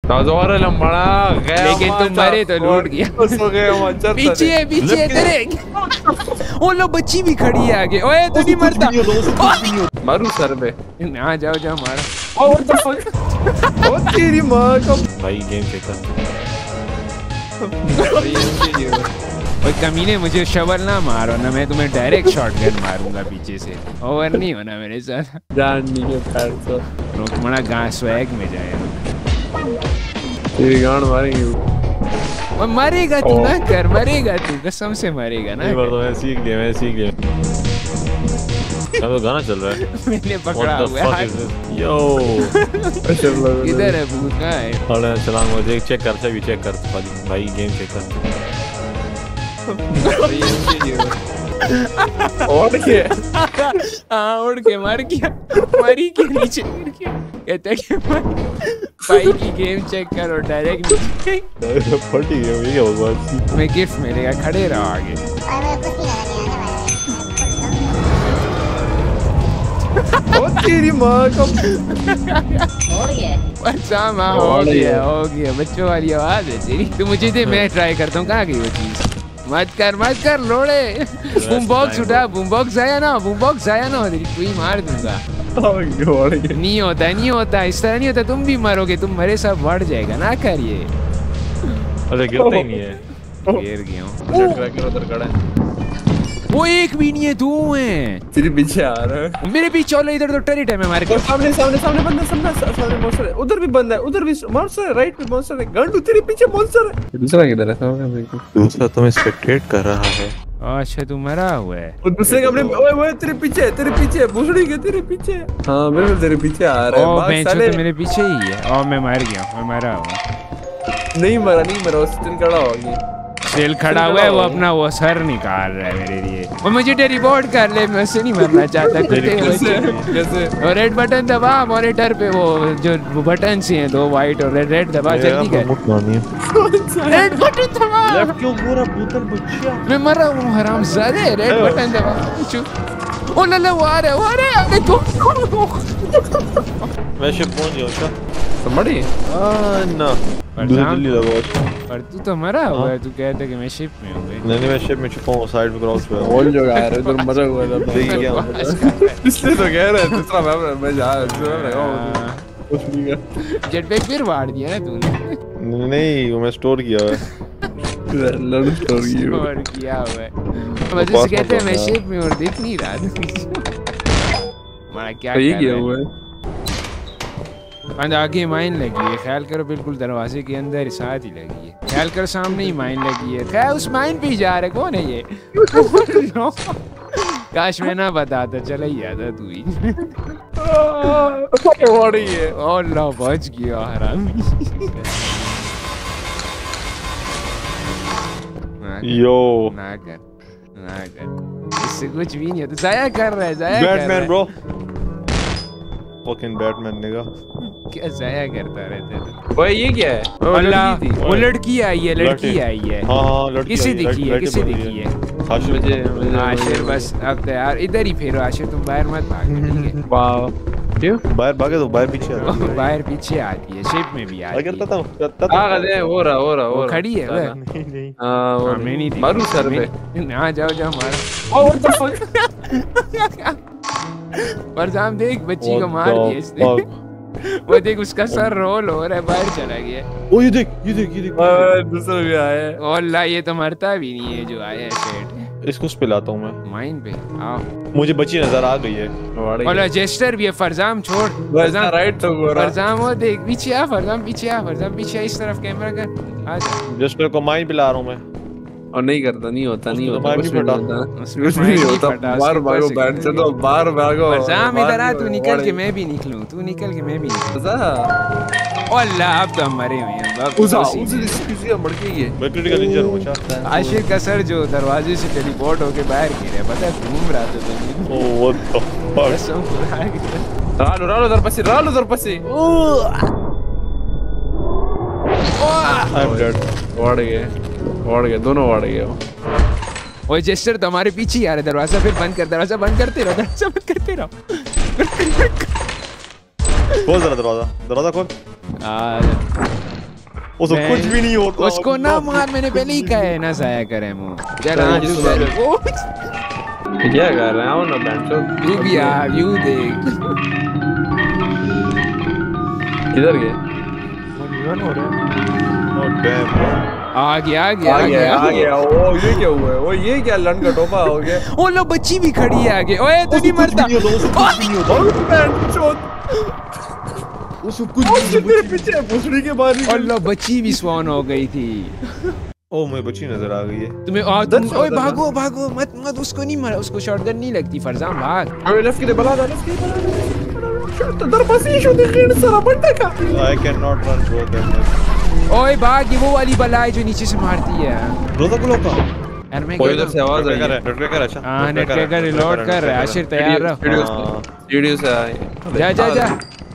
ताज़ोर लंबड़ा गया लेकिन तुम मरे तो लूट गया। पीछे पीछे तेरे वो लो बच्ची भी खड़ी है आगे। ओए तू नहीं मरता। मारू सर पे ना जाओ जाओ मारो। ओ व्हाट द फक ओ तेरी मां का भाई गेम चेक कर। ओए कमीने मुझे शवल ना मारो ना, मैं तुम्हें डायरेक्ट शॉटगन मारूंगा पीछे से। ओवर नहीं होना मेरे साथ। जान नहीं के पैर से रोक मना गांव स्वैग में जाए। तेरी गांड मारेंगे। और मरेगा तू ना कर, मरेगा तू कसम से मरेगा ना। बार तो मैं सीख लिया। तो गाना चल रहा है। मैंने पकड़ा हुआ है। यो किधर है भूत का है? अरे चला मुझे चेक कर, सभी चेक कर भाई गेम चेक कर। उड़ के हाँ उड़ के मर गया, मरी के नीचे गिर गया। कहता कि भाई की गेम चेक करो डायरेक्ट फटी है ये क्या बात। मैं गिफ्ट मिलेगा, खड़े रहो आगे। ओ तेरी मां का हो गया बच्चों वाली आवाज है तेरी। तू मुझे दे, मैं ट्राई करता हूँ। कहाँ गई वो चीज? मत कर लोड़े। बूम बॉक्स उठा, बूम बॉक्स आया ना तेरी तू ही मार दूंगा। नहीं होता इस तरह नहीं होता। तुम भी मरोगे, तुम मरे सब बढ़ जाएगा ना करिए। अरे गिरता ही नहीं है। गिर गया हूँ। उधर खड़ा है वो एक भी नहीं है, दो हैं। तेरे पीछे आ रहा है। मेरे पीछे चलो, इधर तो टेरिट है। मैं मार के सामने बंदा, सामने मॉन्स्टर है। उधर भी बंदा है, उधर भी मॉन्स्टर है। राइट पे मॉन्स्टर है। गंडू तेरे पीछे मॉन्स्टर है। दूसरा किधर है? सामने दूसरा तुम्हें स्पेक्टेट कर रहा है। अच्छा तू मरा हुआ है। और दूसरे कमरे में ओए तेरे पीछे भूसड़ी के तेरे पीछे। हां बिल्कुल तेरे पीछे आ रहा है। बात साले तो मेरे पीछे ही है। और मैं मर गया, मैं मरा हूं। नहीं मरा स्टिल खड़ा हो गया। सेल खड़ा हुआ है, वो अपना वो सर निकाल रहा है मेरे लिए। वो मुझे रिपोर्ट कर ले, मैं उससे नहीं मरना चाहता। कैसे? और रेड बटन दबा मॉनिटर पे, वो जो बटन से हैं दो वाइट और रेड दबा जल्दी कर। रेड बटन दबा। लेफ्ट क्यों पूरा बोतल बच्चा? मैं मर रहा हूँ हरामजादे। रेड बटन दबा। ओ लल्ला वो आ रहा है। अबे तू मैं शिप पहुंच गया उसका। समझी? ना जल्दी लगा। पर तू तो मरा हुआ है। तू कहता कि मैं शिप में हूँ। नहीं मैं शिप में छुपा हूँ, साइड पे क्रॉस पे होल जो यार इधर मजा हुआ था। देख गया इसलिए तो कह रहा है दूसरा मैं जा कुछ नहीं कर। जेटपैक फिर मार दिया ना तूने। नहीं वो मैं स्टोर किया है। लड़ स्टोर किया हुआ है। वजह से कहते हैं मैं शिप में और देख नहीं रहा। मैं क्या किया हुआ है? आगे माइन लगी है, ख्याल करो बिल्कुल दरवाजे के अंदर ही साथ ही लगी है। ख्याल कर सामने ही माइन लगी है। खैर उस माइन पे ही जा रहे। कौन है ये? काश मैं ना बताता, चला ही आता तू ही। अल्लाह बच गया हरामी। यो ना कर इससे कुछ भी नहीं होता। जाया कर रहा है बैटमैन ब्रो। फकिंग बैटमैन निगा। क्या जाया करता रहता है? ओए ये क्या है? अल्लाह वो लड़की आई है। हाँ लड़की। किसे दिखी है? आशिर बस अब तो यार इधर ही फेरो। आशिर तुम बाहर मत भागना, ठीक है? वाह क्यों बाहर भागे तो बाहर पीछे आती है। बाहर पीछे आती है, शिप में भी आती है। करता हो रहा खड़ी है वो। नहीं हां मैं नहीं थी। मारू सर पे ना जाओ मार। ओ व्हाट द फक फरजाम देख बच्ची को मार दिया इसने। वो देख उसका सर रोल हो रहा है, बाहर चला गया। ओ ये देख दूसरा भी आया है। अल्लाह ये तो मरता भी नहीं है जो आया है सेट। इसको पिलाता हूँ मैं माइन पे। आओ मुझे बच्ची नजर आ गई है। और जेस्टर भी है। फरजाम छोड़, फरजाम राइट तो गोरा। फरजाम वो देख पीछे आ। फरजाम पीछे आ इस तरफ कैमरा कर। आजा जेस्टर को माइन पिला रहा हूँ मैं। और नहीं करता, नहीं होता कुछ नहीं होता। बाहर भागो, बैठ चलो बाहर भागो। फरजाम इधर आ, तू निकल के मैं भी निकलूं। तू निकल के मैं भी निकलूं। अल्लाह अब तो हम मरे हुए हैं। किसी मर के ये मैं क्रिटिकल इंजर हूं। अच्छा आशिर का सर जो दरवाजे से टेलीपोर्ट होके बाहर गिरा, पता है? घूम रहा था तो। ओ व्हाट द फक। रालो उधर पसी आई एम डेड। वाड़ गए दोनों वाड़ गए। ओए जेस्टर तो हमारे पीछे आ रहा है। दरवाजा फिर बंद कर। दरवाजा बंद करते रहो। खोल दरवाजा खोल। उसको कुछ भी नहीं होता। उसको ना मार, मैंने पहले ही कहा है ना जाया करे मुंह। चल हाँ तू क्या कर रहा हूँ ना बैंचो। तू भी आ, व्यू देख। किधर गए? आ गया। ओ ये क्या हुआ है? ओ ये क्या लन का टोपा हो गया? ओ लो बच्ची भी खड़ी है आगे। ओए तू नहीं मरता। उसको कुछ मेरे पीछे भोसड़ी के मारी। और लो बच्ची भी स्वान हो गई थी। ओ मैं बच्ची नजर आ गई है तुम्हें ओए भागो मत उसको नहीं मारा, उसको शॉटगन नहीं लगती। फरजान भाग। अरे लेफ्ट के बला लेफ्ट के तो दरवाजे शो देखने सारा बंदा का। I can not run bro that. ओए भाग, ये वो वाली बला है जो नीचे से मारती है। रोजा को लोग यार मैं कोई इधर से आवाज आ रही है। नेटवर्क अच्छा। हां नेटवर्क रिलोड कर रहा है। आशिर तैयार रहो। वीडियो से आए। जा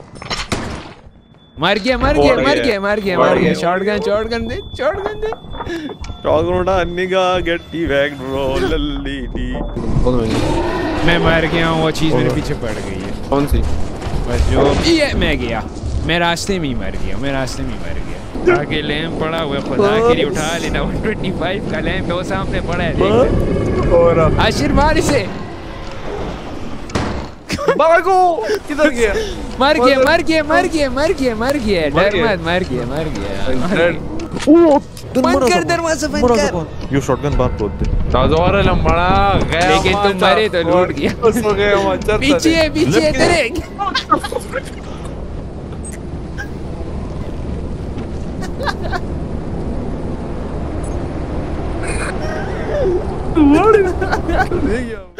मार गया। शॉटगन दे। टॉगरोडा निगा गेट बैक ब्रो लल्ली डी। मैं मर गया हूं, वो चीज मेरे पीछे पड़ गई है। कौन सी? बस जो ये मैं गया, मैं रास्ते में ही मर गया। आगे लैंप पड़ा हुआ, खुदा के लिए उठा लेना। 125 का लैंप है वो सामने पड़ा है, देख। और आशिर मार इसे। भागो। किधर गया? मर गया। डर मत, मर गया। बंद कर दरवाजा, बंद कर। यू शॉटगन बात बोल दे। ताजोर लंबड़ा गया। लेकिन तुम मरे तो लूट गया। सो गए मच्छर। पीछे तेरे। तू